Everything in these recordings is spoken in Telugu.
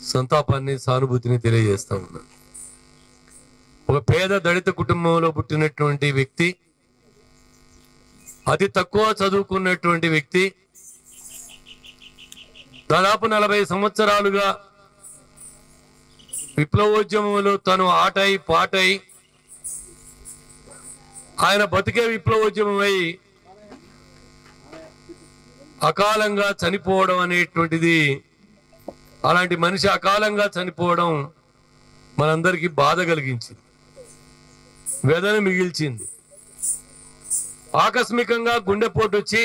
సంతాపాన్ని సానుభూతిని తెలియజేస్తా ఉన్నాను. ఒక పేద దళిత కుటుంబంలో పుట్టినటువంటి వ్యక్తి, అతి తక్కువ చదువుకున్నటువంటి వ్యక్తి, దాదాపు 40 సంవత్సరాలుగా విప్లవోద్యమంలో తను ఆటై పాటై ఆయన బతికే విప్లవోద్యమమై అకాలంగా చనిపోవడం అనేటువంటిది, అలాంటి మనిషి అకాలంగా చనిపోవడం మనందరికీ బాధ కలిగించింది, వేదన మిగిల్చింది. ఆకస్మికంగా గుండెపోటు వచ్చి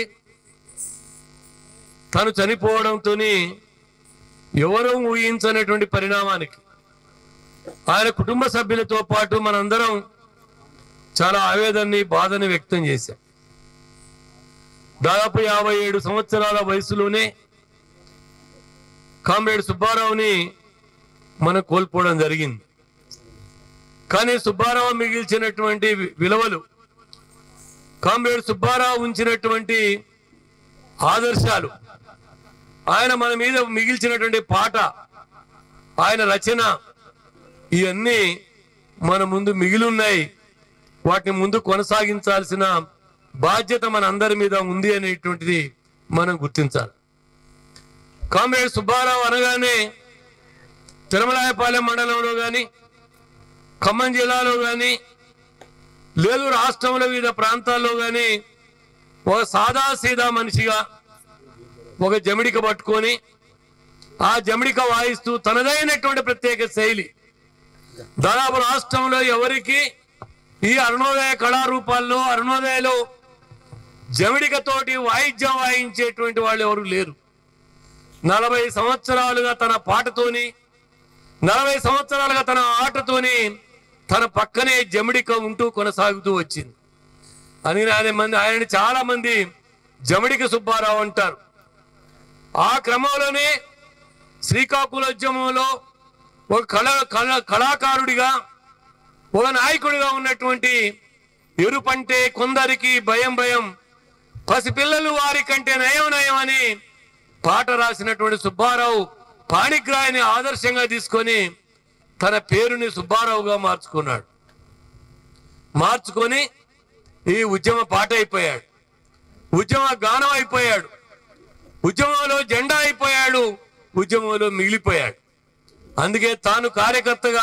తను చనిపోవడంతో ఎవరూ ఊహించనటువంటి పరిణామానికి ఆయన కుటుంబ సభ్యులతో పాటు మనందరం చాలా ఆవేదనని బాధని వ్యక్తం చేశాం. దాదాపు 57 సంవత్సరాల వయసులోనే కామ్రేడ్ సుబ్బారావుని మనం కోల్పోవడం జరిగింది. కానీ సుబ్బారావు మిగిల్చినటువంటి విలువలు, కామ్రేడ్ సుబ్బారావు ఉంచినటువంటి ఆదర్శాలు, ఆయన మన మీద మిగిల్చినటువంటి పాట, ఆయన రచన, ఇవన్నీ మన ముందు మిగిలి ఉన్నాయి. వాటిని ముందు కొనసాగించాల్సిన బాధ్యత మన అందరి మీద ఉంది అనేటువంటిది మనం గుర్తించాలి. కామ్రేడ్ సుబ్బారావు అనగానే తిరుమలాయపాలెం మండలంలో కానీ, ఖమ్మం జిల్లాలో కానీ, లేదు రాష్ట్రంలో వివిధ ప్రాంతాల్లో కానీ ఒక సాదాసీదా మనిషిగా ఒక జమిడిక పట్టుకొని ఆ జమిడిక వాయిస్తూ తనదైనటువంటి ప్రత్యేక శైలి, దాదాపు రాష్ట్రంలో ఎవరికి ఈ అరుణోదయ కళారూపాల్లో అరుణోదయలో జమిడికతోటి వాయిద్యం వాయించేటువంటి వాళ్ళు ఎవరు లేరు. 40 సంవత్సరాలుగా తన పాటతోని, 40 సంవత్సరాలుగా తన ఆటతోని తన పక్కనే జమిడిక ఉంటూ కొనసాగుతూ వచ్చింది. అని ఆయనని చాలా మంది జమిడిక సుబ్బారావు అంటారు. ఆ క్రమంలోనే శ్రీకాకుళోద్యమంలో ఒక కళాకారుడిగా, ఒక నాయకుడిగా ఉన్నటువంటి ఎరుపంటే కొందరికి భయం భయం, పసిపిల్లలు వారి కంటే నయం నయం అని పాట రాసినటువంటి సుబ్బారావు పాణిగ్రాహిని ఆదర్శంగా తీసుకొని తన పేరుని సుబ్బారావుగా మార్చుకొని ఈ ఉద్యమ పాట అయిపోయాడు, ఉద్యమ గానం అయిపోయాడు, ఉద్యమంలో జెండా అయిపోయాడు, ఉద్యమంలో మిగిలిపోయాడు. అందుకే తాను కార్యకర్తగా,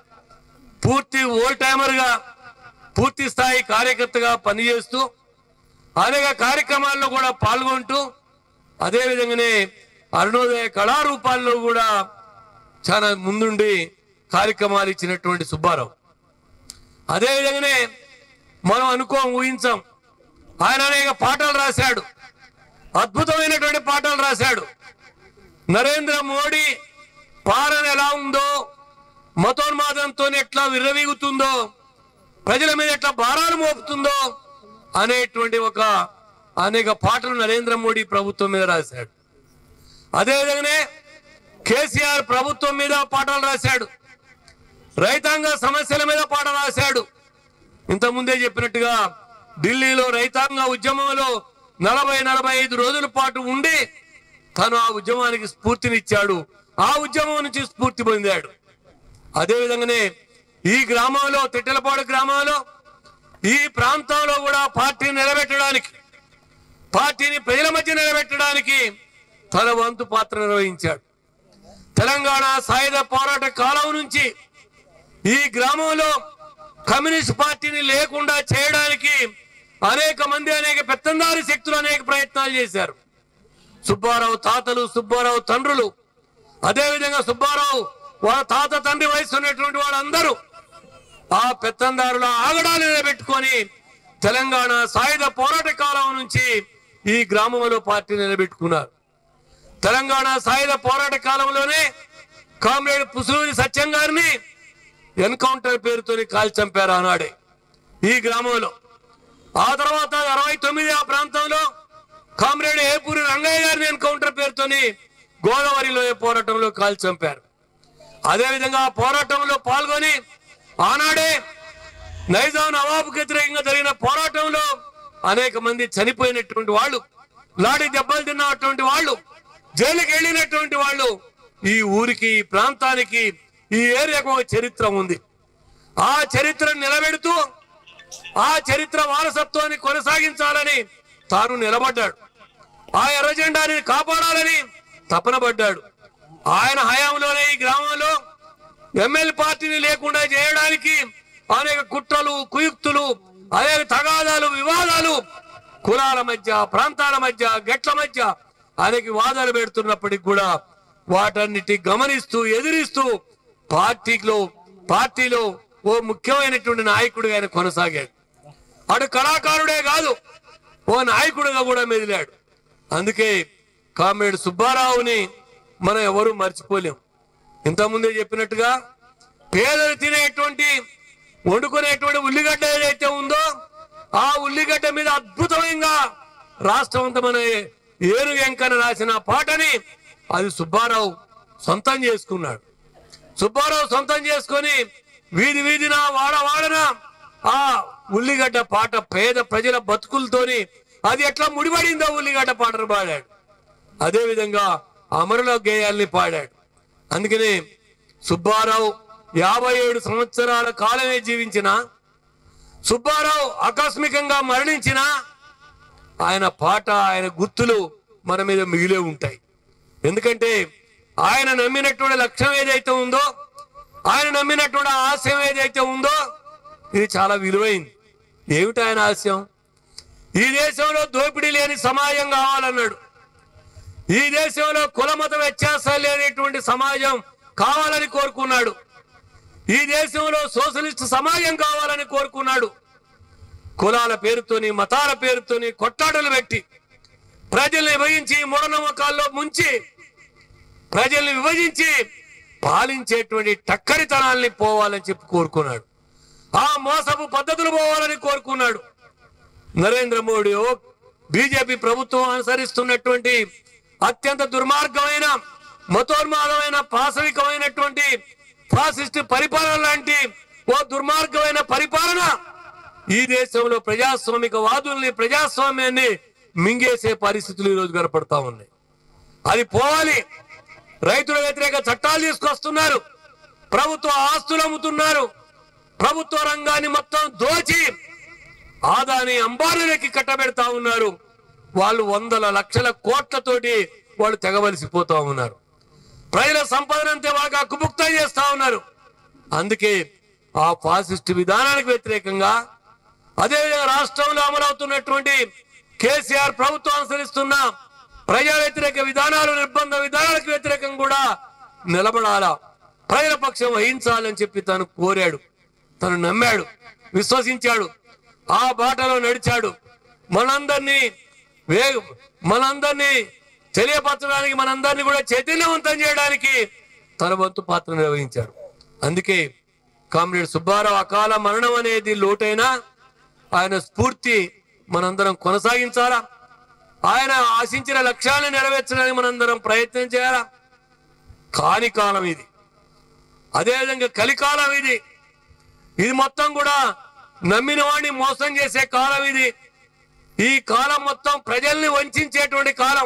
పూర్తి ఓల్ టైమర్గా, పూర్తి స్థాయి కార్యకర్తగా పనిచేస్తూ అనేక కార్యక్రమాల్లో కూడా పాల్గొంటూ, అదేవిధంగానే అరుణోదయ కళారూపాల్లో కూడా చాలా ముందుండి కార్యక్రమాలు ఇచ్చినటువంటి సుబ్బారావు. అదేవిధంగానే మనం ఊహించాం, ఆయన అనేక పాటలు రాశాడు, అద్భుతమైనటువంటి పాటలు రాశాడు. నరేంద్ర మోడీ పాలన ఎలా ఉందో, మతోన్మాదంతో ఎట్లా విర్రవీగుతుందో, ప్రజల మీద ఎట్లా భారాలు మోపుతుందో అనేటువంటి అనేక పాటలు నరేంద్ర మోడీ ప్రభుత్వం మీద రాశాడు. అదేవిధంగానే కేసీఆర్ ప్రభుత్వం మీద పాటలు రాశాడు, రైతాంగ సమస్యల మీద పాట రాశాడు. ఇంతకుముందే చెప్పినట్టుగా ఢిల్లీలో రైతాంగ ఉద్యమంలో 40-45 రోజుల పాటు ఉండి తను ఆ ఉద్యమానికి స్ఫూర్తినిచ్చాడు, ఆ ఉద్యమం నుంచి స్ఫూర్తి పొందాడు. అదేవిధంగానే ఈ గ్రామంలో, తిట్టెలపాడు గ్రామంలో, ఈ ప్రాంతంలో కూడా పార్టీని నిలబెట్టడానికి, పార్టీని ప్రజల మధ్య నిలబెట్టడానికి తన వంతు పాత్ర నిర్వహించాడు. తెలంగాణ సాయుధ పోరాట కాలం నుంచి ఈ గ్రామంలో కమ్యూనిస్ట్ పార్టీని లేకుండా చేయడానికి అనేక మంది, అనేక పెత్తందారి శక్తులు అనేక ప్రయత్నాలు చేశారు. సుబ్బారావు తాతలు, సుబ్బారావు తండ్రులు, అదేవిధంగా సుబ్బారావు వాళ్ళ తాత తండ్రి వయసు ఉన్నటువంటి వాళ్ళందరూ ఆ పెత్తందారుల ఆగడాలు నిలబెట్టుకొని తెలంగాణ సాయుధ పోరాట కాలం నుంచి ఈ గ్రామంలో పార్టీ నిలబెట్టుకున్నారు. తెలంగాణ సాయుధ పోరాట కాలంలోనే కామ్రేడ్ పుసూరి సత్యం గారిని ఎన్కౌంటర్ పేరుతోని కాల్చి చంపారు ఆనాడే ఈ గ్రామంలో. ఆ తర్వాత 69 ఆ ప్రాంతంలో కామ్రేడ్ ఏపూరి రంగయ్య గారిని ఎన్కౌంటర్ పేరుతోని గోదావరిలో పోరాటంలో కాల్చి చంపారు. అదేవిధంగా ఆ పోరాటంలో పాల్గొని ఆనాడే నైజాం నవాబుకు వ్యతిరేకంగా జరిగిన పోరాటంలో అనేక మంది చనిపోయినటువంటి వాళ్ళు, లాఠీ దెబ్బలు తిన్నటువంటి వాళ్ళు, జైలుకి వెళ్ళినటువంటి వాళ్ళు ఈ ఊరికి, ఈ ప్రాంతానికి, ఈ ఏరియాకు ఒక చరిత్ర ఉంది. ఆ చరిత్రను నిలబెడుతూ ఆ చరిత్ర వారసత్వాన్ని కొనసాగించాలని తాను నిలబడ్డాడు. ఆ ఎర్రజెండాని కాపాడాలని తపన పడ్డాడు. ఆయన హయాంలోనే ఈ గ్రామంలో ఎమ్మెల్యే పార్టీని లేకుండా చేయడానికి అనేక కుట్రలు, కుయుక్తులు, అనేక తగాదాలు, వివాదాలు, కులాల మధ్య, ప్రాంతాల మధ్య, గట్ల మధ్య అనేక వాదాలు పెడుతున్నప్పటికీ కూడా వాటన్నిటి గమనిస్తూ ఎదిరిస్తూ పార్టీలో ఓ ముఖ్యమైనటువంటి నాయకుడిగా ఆయన కొనసాగాడు. అటు కళాకారుడే కాదు, ఓ నాయకుడిగా కూడా మెదిలాడు. అందుకే కామ్రేడ్ సుబ్బారావుని మనం ఎవరు మర్చిపోలేం. ఇంతకుముందే చెప్పినట్టుగా పేదలు తినేటువంటి, వండుకునేటువంటి ఉల్లిగడ్డ ఏదైతే ఉందో ఆ ఉల్లిగడ్డ మీద అద్భుతంగా రాష్ట్రం అంతా మన ఏరు వెంకన్న రాసిన పాటని అది సుబ్బారావు సొంతం చేసుకున్నాడు. సుబ్బారావు సొంతం చేసుకొని వీధి వీధిన, వాడన ఆ ఉల్లిగడ్డ పాట పేద ప్రజల బతుకులతోని అది ఎట్లా ముడిపడిందో ఉల్లిగడ్డ పాటను పాడాడు. అదే విధంగా అమరుల గేయాల్ని పాడాడు. అందుకని సుబ్బారావు 57 సంవత్సరాల కాలమే జీవించిన, సుబ్బారావు ఆకస్మికంగా మరణించిన ఆయన పాట, ఆయన గుర్తులు మన మీద మిగిలే ఉంటాయి. ఎందుకంటే ఆయన నమ్మినటువంటి లక్ష్యం ఏదైతే ఉందో, ఆయన నమ్మినటువంటి ఆశయం ఏదైతే ఉందో ఇది చాలా విలువైంది. ఏమిటి ఆయన ఆశయం? ఈ దేశంలో దోపిడీ లేని సమాజం కావాలన్నాడు. ఈ దేశంలో కులమత వ్యత్యాసాలు లేనటువంటి సమాజం కావాలని కోరుకున్నాడు. ఈ దేశంలో సోషలిస్ట్ సమాజం కావాలని కోరుకున్నాడు. కులాల పేరుతోని, మతాల పేరుతోని కొట్లాటలు పెట్టి ప్రజల్ని విభజించి, మూఢనమ్మకాల్లో ముంచి ప్రజల్ని విభజించి పాలించేటువంటి టక్కరితనాల్ని పోవాలని చెప్పి కోరుకున్నాడు. ఆ మోసపు పద్ధతులు పోవాలని కోరుకున్నాడు. నరేంద్ర మోడీ, బీజేపీ ప్రభుత్వం అనుసరిస్తున్నటువంటి అత్యంత దుర్మార్గమైన, మతోన్మాదమైన, పాశవికమైనటువంటి ఫాసిస్ట్ పరిపాలన లాంటి ఓ దుర్మార్గమైన పరిపాలన ఈ దేశంలో ప్రజాస్వామిక వాదుల్ని, ప్రజాస్వామ్యాన్ని మింగేసే పరిస్థితులు ఈరోజు కనపడతా ఉన్నాయి. అది పోవాలి. రైతుల వ్యతిరేక చట్టాలు తీసుకొస్తున్నారు, ప్రభుత్వ ఆస్తులు అమ్ముతున్నారు, ప్రభుత్వ రంగాన్ని మొత్తం దోచి ఆదాని అంబానీలకి కట్టబెడతా ఉన్నారు. వాళ్ళు వందల లక్షల కోట్లతోటి వాళ్ళు తెగవలసిపోతా ఉన్నారు. ప్రజల సంపదనంతే వాళ్ళకి అక్కుముక్తం చేస్తా ఉన్నారు. అందుకే ఆ ఫాసిస్ట్ విధానానికి వ్యతిరేకంగా, అదేవిధంగా రాష్ట్రంలో అమలవుతున్నటువంటి కేసీఆర్ ప్రభుత్వం అనుసరిస్తున్న ప్రజా వ్యతిరేక విధానాలు, నిర్బంధ విధానాలకు వ్యతిరేకంగా కూడా నిలబడాలా, ప్రజల పక్షం వహించాలని చెప్పి తను కోరాడు, తను నమ్మాడు, విశ్వసించాడు, ఆ బాటలో నడిచాడు. మనందరినీ తెలియపరచడానికి, మనందరినీ కూడా చైతన్యవంతం చేయడానికి తన వంతు పాత్ర నిర్వహించాడు. అందుకే కామ్రేడ్ సుబ్బారావు అకాల మరణం అనేది లోటైనా ఆయన స్ఫూర్తి మనందరం కొనసాగించాలా, ఆయన ఆశించిన లక్ష్యాలను నెరవేర్చడానికి మనందరం ప్రయత్నం చేయాలా. కాని కాలం ఇది, అదేవిధంగా కలికాలం ఇది. ఇది మొత్తం కూడా నమ్మిన వాడిని మోసం చేసే కాలం ఇది. ఈ కాలం మొత్తం ప్రజల్ని వంచేటువంటి కాలం.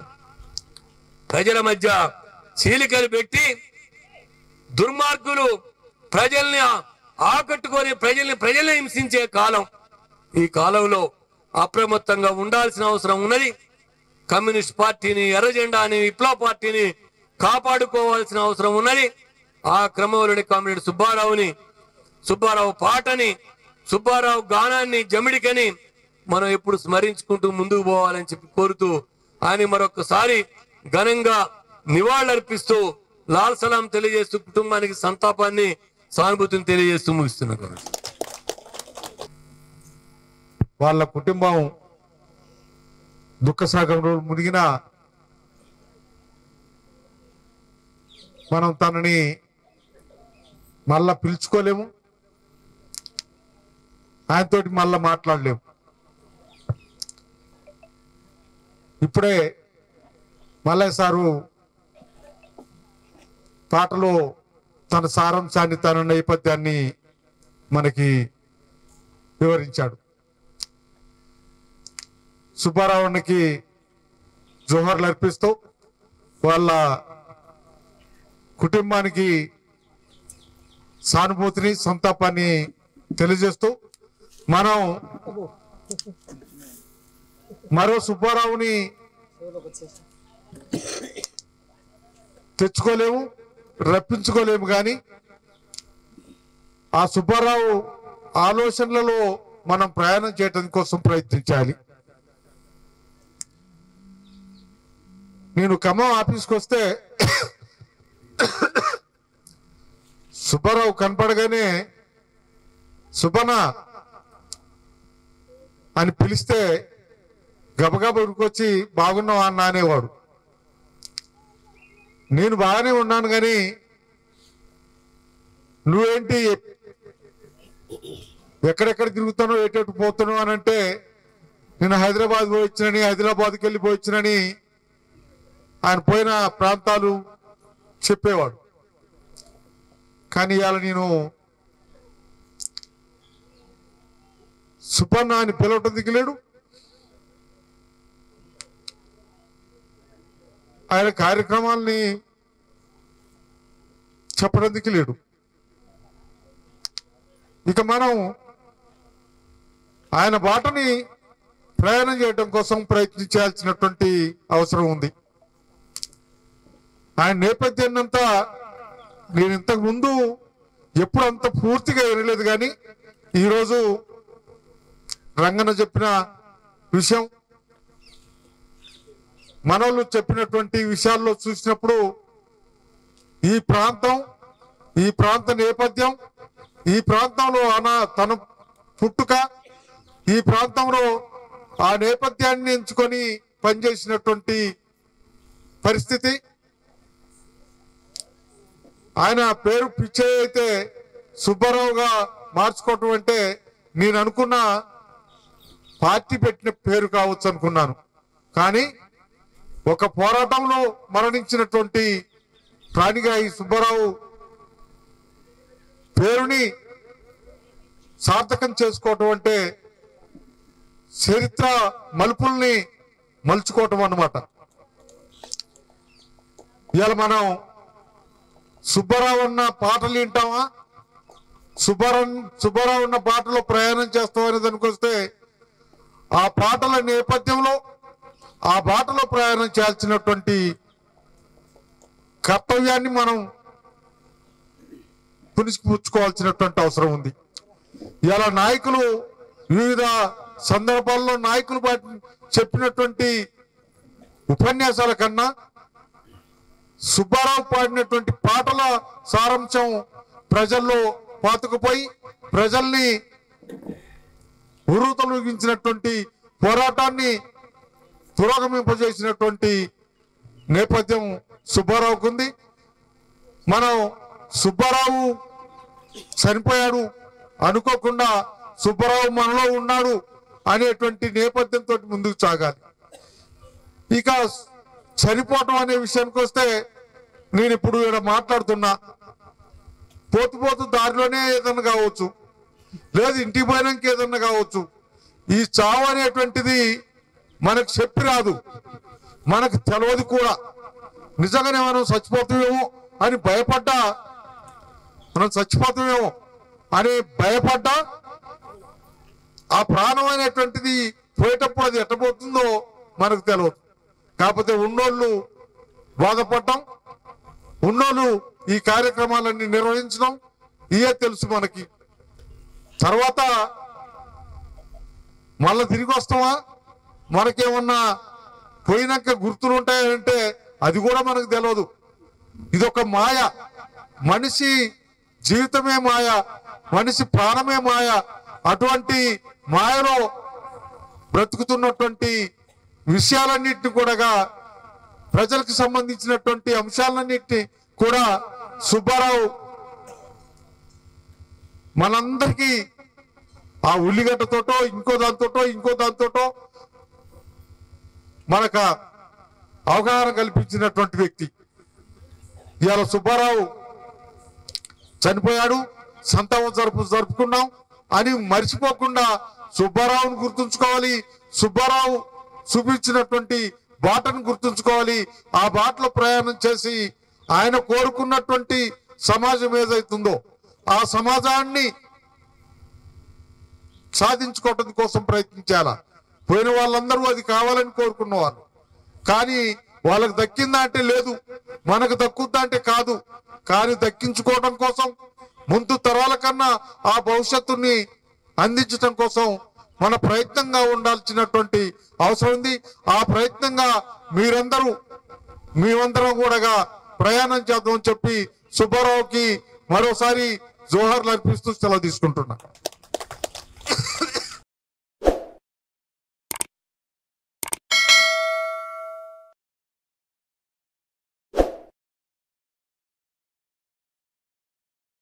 ప్రజల మధ్య చీలికలు పెట్టి దుర్మార్గులు ప్రజల్ని ఆకట్టుకొని ప్రజల్ని హింసించే కాలం. ఈ కాలంలో అప్రమత్తంగా ఉండాల్సిన అవసరం ఉన్నది. కమ్యూనిస్ట్ పార్టీని, ఎర్రజెండాని, విప్లవ పార్టీని కాపాడుకోవాల్సిన అవసరం ఉన్నది. ఆ క్రమంలోని కామ్రేడ్ సుబ్బారావు పాటని, సుబ్బారావు గానాన్ని, జమిడికని మనం ఎప్పుడు స్మరించుకుంటూ ముందుకు పోవాలని చెప్పి కోరుతూ ఆయన మరొకసారి ఘనంగా నివాళులర్పిస్తూ లాల్ సలాం తెలియజేస్తూ కుటుంబానికి సంతాపాన్ని, సానుభూతిని తెలియజేస్తూ ముగిస్తున్నాను. వాళ్ళ కుటుంబం దుఃఖసాగరంలో మునిగిన మనం తనని మళ్ళా పిలుచుకోలేము, ఆయనతోటి మళ్ళా మాట్లాడలేము. ఇప్పుడే మల్లయ్య సారు పాటలో తన సారాంశాన్ని, తన నేపథ్యాన్ని మనకి వివరించాడు. సుబ్బారావునికి జోహర్లు అర్పిస్తూ వాళ్ళ కుటుంబానికి సానుభూతిని సంతాపాన్ని తెలియజేస్తూ మనం మరో సుబ్బారావుని తెచ్చుకోలేము, రప్పించుకోలేము, కానీ ఆ సుబ్బారావు ఆలోచనలలో మనం ప్రయాణం చేయడం కోసం ప్రయత్నించాలి. నేను ఖమ్మం ఆఫీస్కి వస్తే సుబ్బారావు కనపడగానే సుబ్బన్న అని పిలిస్తే గబగబా ఉరికొచ్చి బాగున్నావా అన్న అనేవాడు. నేను బాగానే ఉన్నాను, కానీ నువ్వేంటి ఎక్కడెక్కడ తిరుగుతానో ఎటు పోతున్నావు అని అంటే, నేను హైదరాబాద్ పోయిచ్చినని, హైదరాబాద్కి వెళ్ళి పోయిచ్చినని ఆయన పోయిన ప్రాంతాలు చెప్పేవాడు. కానీ ఇవాళ నేను సుపర్ణ అని పిలవటం దిగలేడు, ఆయన కార్యక్రమాల్ని చెప్పడం దిగలేడు. ఇక మనం ఆయన బాటని ప్రయాణం చేయడం కోసం ప్రయత్నించాల్సినటువంటి అవసరం ఉంది. ఆయన నేపథ్యాన్ని అంతా నేను ఇంతకు ముందు ఎప్పుడు అంత పూర్తిగా వినలేదు, కానీ ఈరోజు రంగన చెప్పిన విషయం, మనోళ్ళు చెప్పినటువంటి విషయాల్లో చూసినప్పుడు ఈ ప్రాంత నేపథ్యం, ఈ ప్రాంతంలో తన పుట్టుక, ఈ ప్రాంతంలో ఆ నేపథ్యాన్ని ఎంచుకొని పనిచేసినటువంటి పరిస్థితి, ఆయన పేరు పిచ్చయ్య అయితే సుబ్బారావుగా మార్చుకోవటం అంటే నేను అనుకున్న పార్టీ పెట్టిన పేరు కావచ్చు అనుకున్నాను. కానీ ఒక పోరాటంలో మరణించినటువంటి ప్రాణిగా ఈ సుబ్బారావు పేరుని సార్థకం చేసుకోవటం అంటే చరిత్ర మలుపుల్ని మలుచుకోవటం అన్నమాట. ఇవాళ మనం సుబ్బారావు అన్న పాటలు వింటామా, సుబ్బారావు అన్న పాటలో ప్రయాణం చేస్తామనే దానికి వస్తే, ఆ పాటల నేపథ్యంలో ఆ బాటలో ప్రయాణం చేయాల్సినటువంటి కర్తవ్యాన్ని మనం పుచ్చుకోవాల్సినటువంటి అవసరం ఉంది. ఇలా నాయకులు వివిధ సందర్భాల్లో నాయకులు చెప్పినటువంటి ఉపన్యాసాల కన్నా సుబ్బారావు పాడినటువంటి పాటల సారాంశం ప్రజల్లో పాతుకుపోయి ప్రజల్ని ఉర్రూతలూగించినటువంటి పోరాటాన్ని పురోగమింపజేసినటువంటి నేపథ్యం సుబ్బారావుకు ఉంది. మనం సుబ్బారావు చనిపోయాడు అనుకోకుండా సుబ్బారావు మనలో ఉన్నాడు అనేటువంటి నేపథ్యంతో ముందుకు సాగాలి. ఇక చనిపోవటం అనే విషయానికి వస్తే, నేను ఇప్పుడు ఇక్కడ మాట్లాడుతున్నా, పోతు దారిలోనే ఏదన్నా కావచ్చు, లేదు ఇంటికి పోయినాక ఏదన్నా కావచ్చు. ఈ చావు అనేటువంటిది మనకు చెప్పి రాదు, మనకు తెలియదు కూడా. నిజంగానే మనం చచ్చిపోతామేమో అని భయపడ్డా, మనం చచ్చిపోతామేమో అని భయపడ్డా, ఆ ప్రాణం అనేటువంటిది పోయేటప్పుడు అది ఎట్టబోతుందో మనకు తెలియదు. కాకపోతే ఉన్నోళ్ళు బాధపడటం, ఉన్నోళ్ళు ఈ కార్యక్రమాలన్నీ నిర్వహించడం ఇవే తెలుసు మనకి. తర్వాత మళ్ళా తిరిగి వస్తామా, మనకేమన్నా పోయినాక గుర్తులు ఉంటాయంటే అది కూడా మనకు తెలియదు. ఇదొక మాయ, మనిషి జీవితమే మాయ, మనిషి ప్రాణమే మాయ. అటువంటి మాయలో బ్రతుకుతున్నటువంటి విషయాలన్నింటినీ కూడా, ప్రజలకు సంబంధించినటువంటి అంశాలన్నింటినీ కూడా సుబ్బారావు మనందరికీ ఆ ఉల్లిగడ్డతోటో ఇంకో దాంతోటో మనకు అవగాహన కల్పించినటువంటి వ్యక్తి. ఇవాళ సుబ్బారావు చనిపోయాడు, సంతాపం జరుపుకున్నాం అని మర్చిపోకుండా సుబ్బారావును గుర్తుంచుకోవాలి, సుబ్బారావు చూపించినటువంటి బాటను గుర్తుంచుకోవాలి. ఆ బాటలో ప్రయాణం చేసి ఆయన కోరుకున్నటువంటి సమాజం ఏదైతుందో ఆ సమాజాన్ని సాధించుకోవడం కోసం ప్రయత్నించాలా. పోయిన వాళ్ళందరూ అది కావాలని కోరుకున్నవారు, కానీ వాళ్ళకి దక్కిందా అంటే లేదు, మనకు దక్కుద్దా అంటే కాదు. కానీ దక్కించుకోవడం కోసం ముందు తరాల కన్నా ఆ భవిష్యత్తుని అందించడం కోసం మన ప్రయత్నంగా ఉండాల్సినటువంటి అవసరం ఉంది. ఆ ప్రయత్నంగా మేమందరం కూడా ప్రయాణం చేద్దామని చెప్పి సుబ్బారావుకి మరోసారి జోహార్లు అర్పిస్తూ సెలవు తీసుకుంటున్నా.